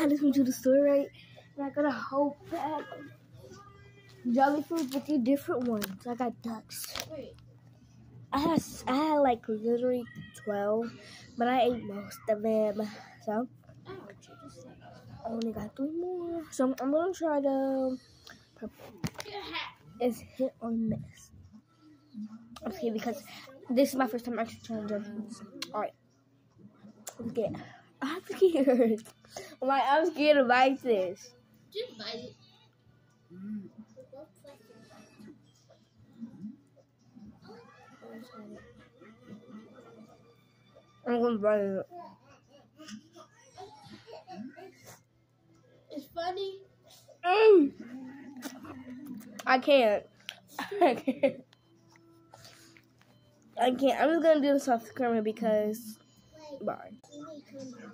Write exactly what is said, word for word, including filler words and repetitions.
I just went to the store, right? And I got a whole bag of jelly foods with the different ones. I got ducks. I had, I had like literally twelve, but I ate most of them. So I only got three more. So I'm gonna try the purple. It's hit or miss. Okay, because this is my first time actually trying jelly foods. Alright. Let's get it. I'm scared. I'm like, I'm scared to bite this. Just bite it. Mm. I'm gonna bite it. It's funny. Mm. I can't. I can't. I can't. I'm just gonna do the soft creamer because. Bye.